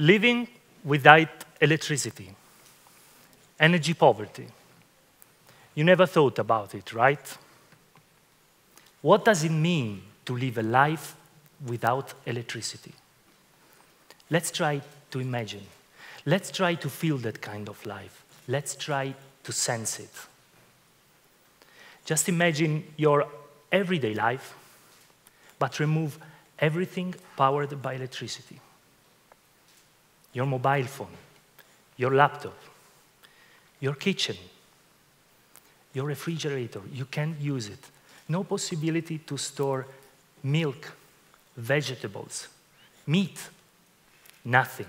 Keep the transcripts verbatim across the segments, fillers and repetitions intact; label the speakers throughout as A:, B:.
A: Living without electricity, energy poverty. You never thought about it, right? What does it mean to live a life without electricity? Let's try to imagine. Let's try to feel that kind of life. Let's try to sense it. Just imagine your everyday life, but remove everything powered by electricity. Your mobile phone, your laptop, your kitchen, your refrigerator, you can't use it. No possibility to store milk, vegetables, meat, nothing.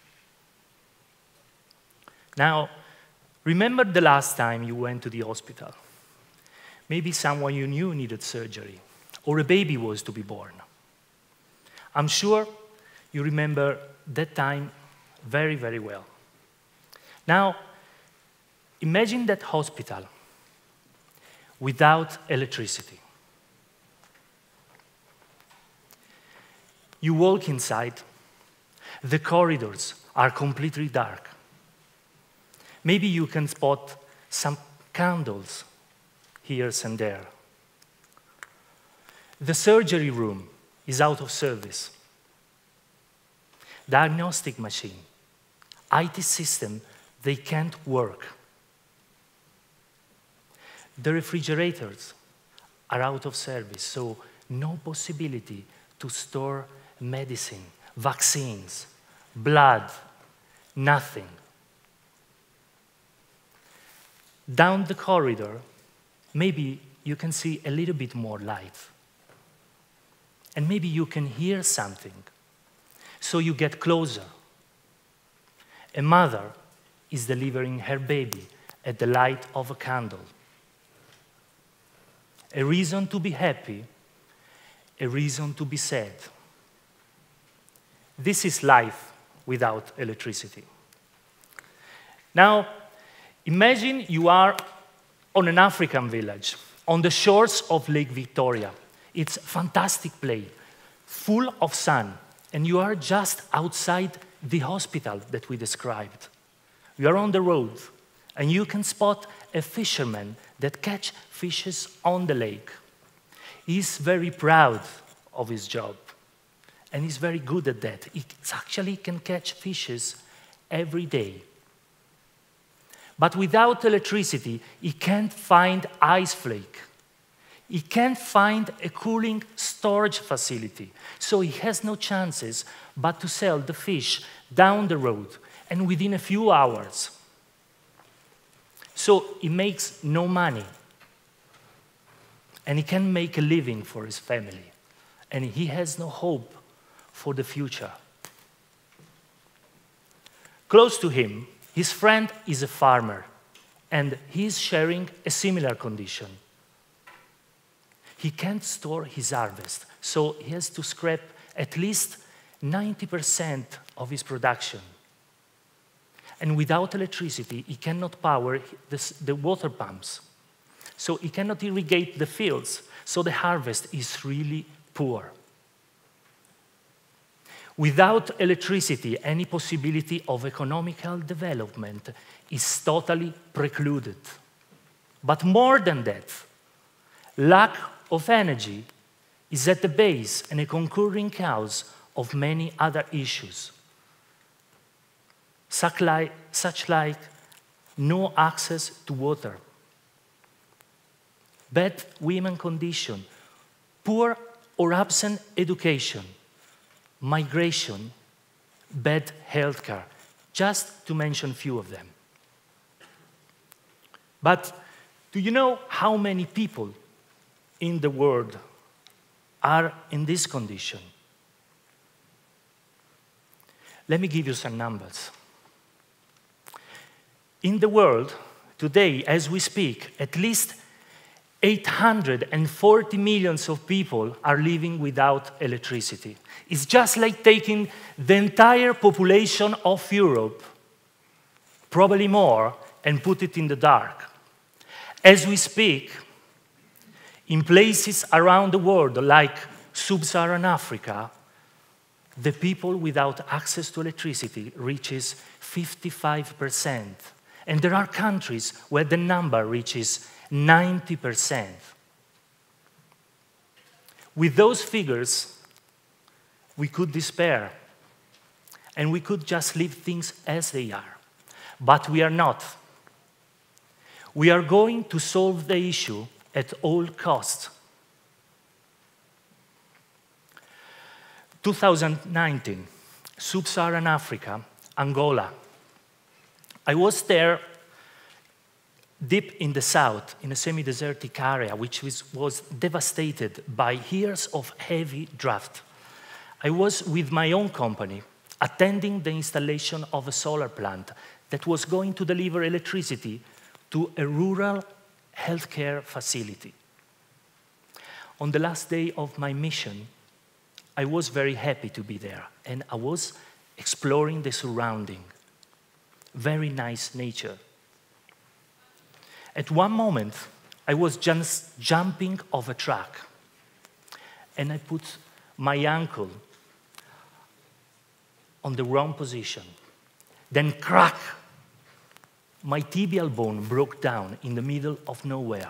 A: Now, remember the last time you went to the hospital. Maybe someone you knew needed surgery, or a baby was to be born. I'm sure you remember that time very, very well. Now, imagine that hospital without electricity. You walk inside, the corridors are completely dark. Maybe you can spot some candles here and there. The surgery room is out of service. Diagnostic machine, I T system, they can't work. The refrigerators are out of service, so no possibility to store medicine, vaccines, blood, nothing. Down the corridor, maybe you can see a little bit more light. And maybe you can hear something. So you get closer. A mother is delivering her baby at the light of a candle. A reason to be happy, a reason to be sad. This is life without electricity. Now, imagine you are on an African village, on the shores of Lake Victoria. It's a fantastic place, full of sun, and you are just outside the hospital that we described. You are on the road, and you can spot a fisherman that catches fishes on the lake. He's very proud of his job, and he's very good at that. He actually can catch fishes every day. But without electricity, he can't find ice flake. He can't find a cooling storage facility. So he has no chances but to sell the fish down the road and within a few hours. So he makes no money. And he can make a living for his family. And he has no hope for the future. Close to him, his friend is a farmer, and he's sharing a similar condition. He can't store his harvest, so he has to scrap at least ninety percent of his production. And without electricity, he cannot power the, the water pumps. So he cannot irrigate the fields, so the harvest is really poor. Without electricity, any possibility of economical development is totally precluded. But more than that, lack of energy is at the base and a concurring cause of many other issues, such like, such like no access to water, bad women condition, poor or absent education, migration, bad healthcare, just to mention a few of them. But do you know how many people in the world are in this condition? Let me give you some numbers. In the world, today, as we speak, at least eight hundred forty million of people are living without electricity. It's just like taking the entire population of Europe, probably more, and put it in the dark. As we speak, in places around the world, like Sub-Saharan Africa, the people without access to electricity reaches fifty-five percent. And there are countries where the number reaches ninety percent. With those figures, we could despair, and we could just leave things as they are. But we are not. We are going to solve the issue at all costs. two thousand nineteen, Sub-Saharan Africa, Angola. I was there deep in the south, in a semi-desertic area, which was, was devastated by years of heavy drought. I was with my own company, attending the installation of a solar plant that was going to deliver electricity to a rural healthcare facility. On the last day of my mission, I was very happy to be there, and I was exploring the surrounding. Very nice nature. At one moment, I was just jumping off a truck, and I put my ankle on the wrong position. Then crack! My tibial bone broke down in the middle of nowhere.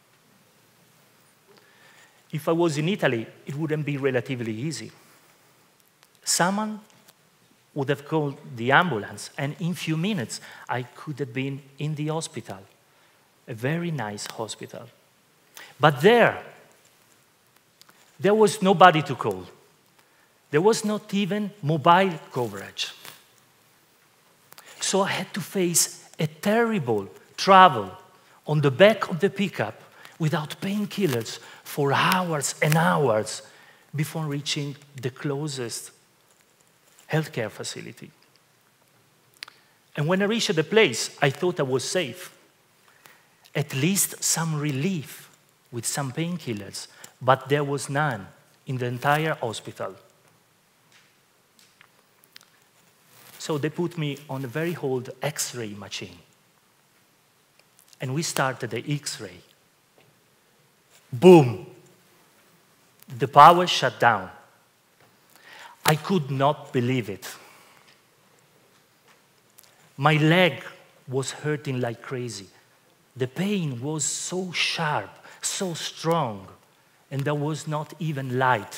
A: If I was in Italy, it wouldn't be relatively easy. Someone would have called the ambulance, and in a few minutes, I could have been in the hospital, a very nice hospital. But there, there was nobody to call. There was not even mobile coverage. So I had to face a terrible travel on the back of the pickup without painkillers for hours and hours before reaching the closest healthcare facility. And when I reached the place, I thought I was safe. At least some relief with some painkillers, but there was none in the entire hospital. So they put me on a very old X-ray machine. And we started the X-ray. Boom! The power shut down. I could not believe it. My leg was hurting like crazy. The pain was so sharp, so strong, and there was not even light.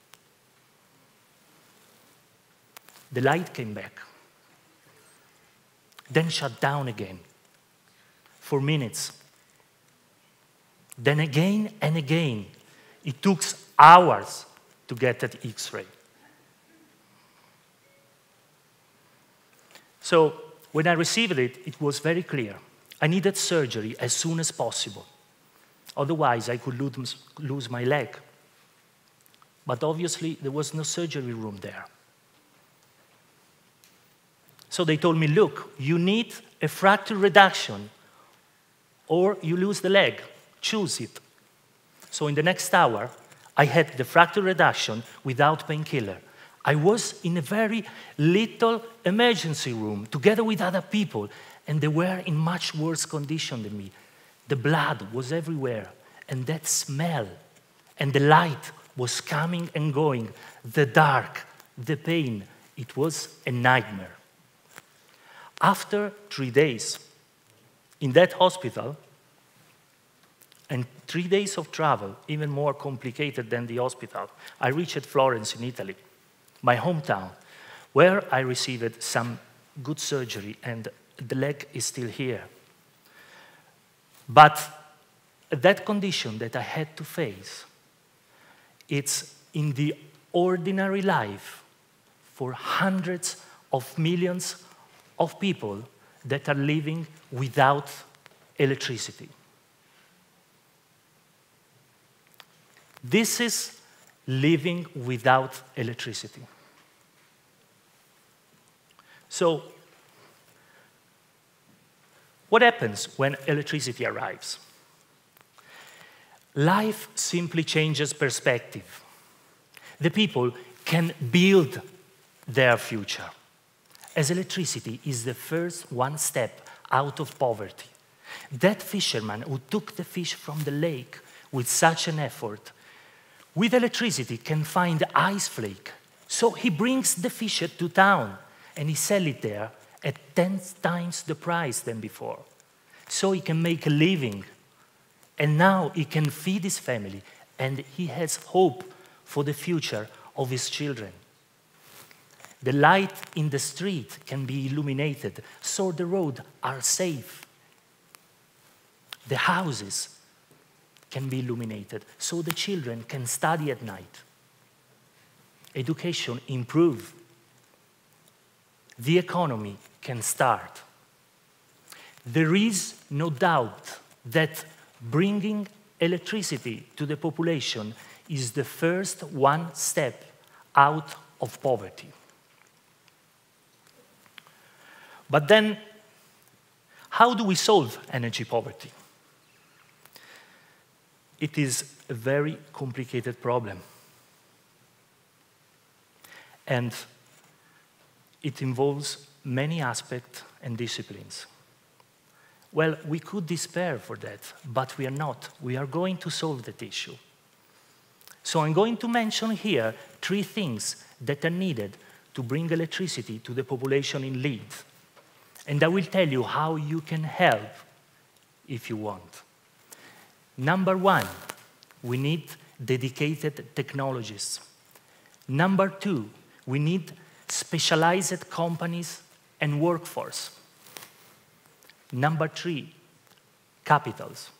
A: The light came back, then shut down again for minutes. Then again and again. It took hours to get that X-ray. So when I received it, it was very clear. I needed surgery as soon as possible. Otherwise, I could lose, lose my leg. But obviously, there was no surgery room there. So they told me, look, you need a fracture reduction or you lose the leg. Choose it. So in the next hour, I had the fracture reduction without painkiller. I was in a very little emergency room together with other people, and they were in much worse condition than me. The blood was everywhere, and that smell, and the light was coming and going, the dark, the pain. It was a nightmare. After three days in that hospital, and three days of travel, even more complicated than the hospital, I reached Florence in Italy, my hometown, where I received some good surgery, and the leg is still here. But that condition that I had to face, it's in the ordinary life for hundreds of millions of people that are living without electricity. This is living without electricity. So, what happens when electricity arrives? Life simply changes perspective. The people can build their future, as electricity is the first one step out of poverty. That fisherman who took the fish from the lake with such an effort, with electricity can find ice flake So he brings the fish to town, and he sells it there at ten times the price than before. So he can make a living, and now he can feed his family, and he has hope for the future of his children. The light in the street can be illuminated, so the roads are safe. The houses can be illuminated, so the children can study at night. Education improves. The economy can start. There is no doubt that bringing electricity to the population is the first one step out of poverty. But then, how do we solve energy poverty? It is a very complicated problem. And it involves many aspects and disciplines. Well, we could despair for that, but we are not. We are going to solve that issue. So I'm going to mention here three things that are needed to bring electricity to the population in need. And I will tell you how you can help if you want. Number one, we need dedicated technologies. Number two, we need specialized companies and workforce. Number three, capitals.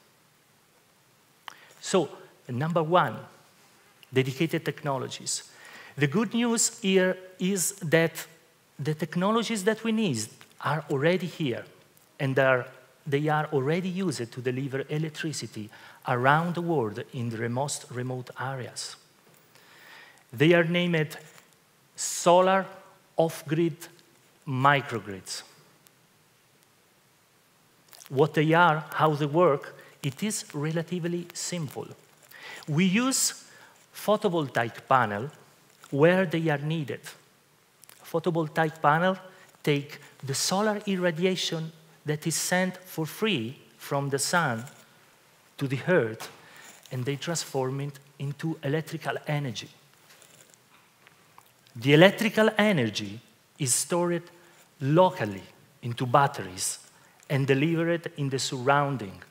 A: So, number one, dedicated technologies. The good news here is that the technologies that we need are already here, and are, they are already used to deliver electricity around the world in the most remote areas. They are named solar off-grid microgrids. What they are, how they work, it is relatively simple. We use photovoltaic panels where they are needed. Photovoltaic panels take the solar irradiation that is sent for free from the sun to the earth, and they transform it into electrical energy. The electrical energy is stored locally into batteries and delivered in the surrounding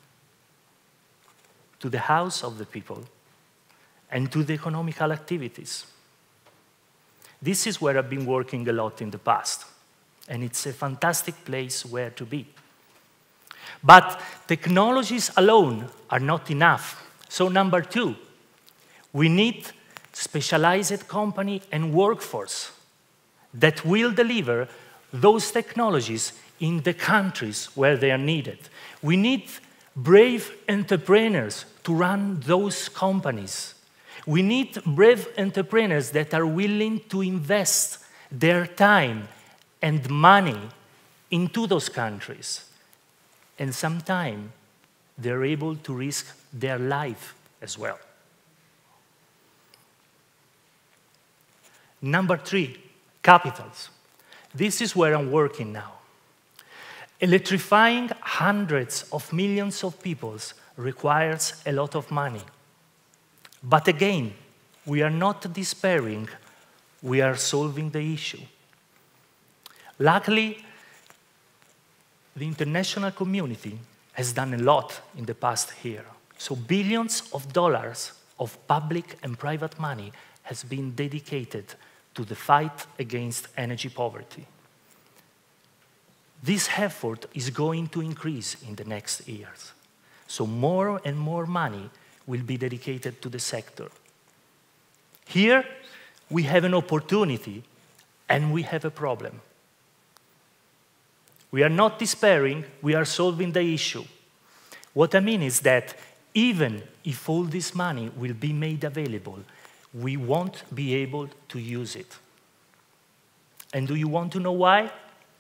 A: to the house of the people and to the economical activities. This is where I've been working a lot in the past, and it's a fantastic place where to be. But technologies alone are not enough. So number two, we need specialized company and workforce that will deliver those technologies in the countries where they are needed. We need brave entrepreneurs to run those companies. We need brave entrepreneurs that are willing to invest their time and money into those countries. And sometimes they're able to risk their life as well. Number three, capitals. This is where I'm working now. Electrifying hundreds of millions of people requires a lot of money. But again, we are not despairing, we are solving the issue. Luckily, the international community has done a lot in the past year. So billions of dollars of public and private money has been dedicated to the fight against energy poverty. This effort is going to increase in the next years. So more and more money will be dedicated to the sector. Here, we have an opportunity, and we have a problem. We are not despairing, we are solving the issue. What I mean is that even if all this money will be made available, we won't be able to use it. And do you want to know why?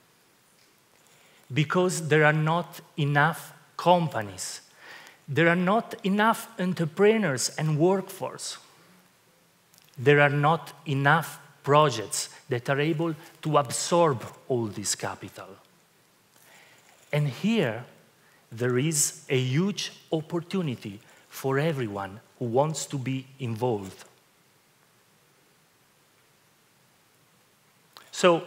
A: Because there are not enough companies. There are not enough entrepreneurs and workforce. There are not enough projects that are able to absorb all this capital. And here, there is a huge opportunity for everyone who wants to be involved. So,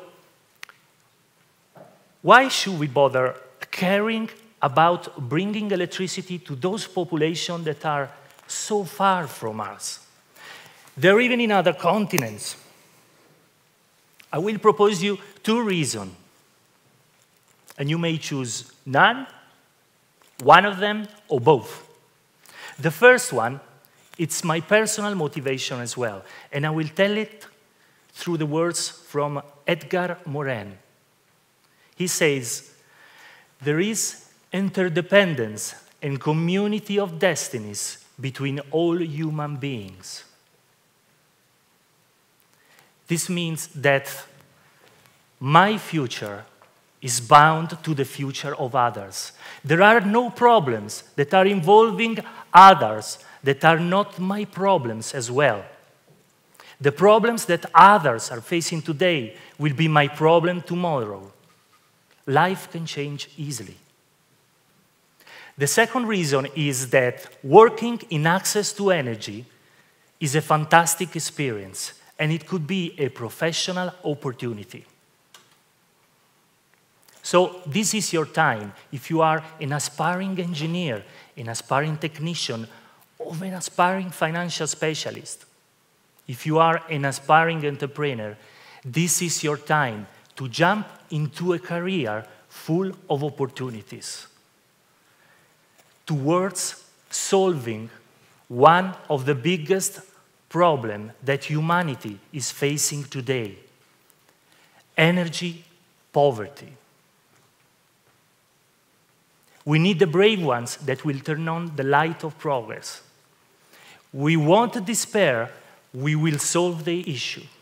A: why should we bother caring about bringing electricity to those populations that are so far from us? They're even in other continents. I will propose you two reasons, and you may choose none, one of them, or both. The first one, it's my personal motivation as well, and I will tell it through the words from Edgar Morin. He says, there is interdependence and community of destinies between all human beings. This means that my future is bound to the future of others. There are no problems that are involving others that are not my problems as well. The problems that others are facing today will be my problem tomorrow. Life can change easily. The second reason is that working in access to energy is a fantastic experience, and it could be a professional opportunity. So this is your time. If you are an aspiring engineer, an aspiring technician, or an aspiring financial specialist, if you are an aspiring entrepreneur, this is your time to jump into a career full of opportunities towards solving one of the biggest problems that humanity is facing today: energy poverty. We need the brave ones that will turn on the light of progress. We won't despair, we will solve the issue.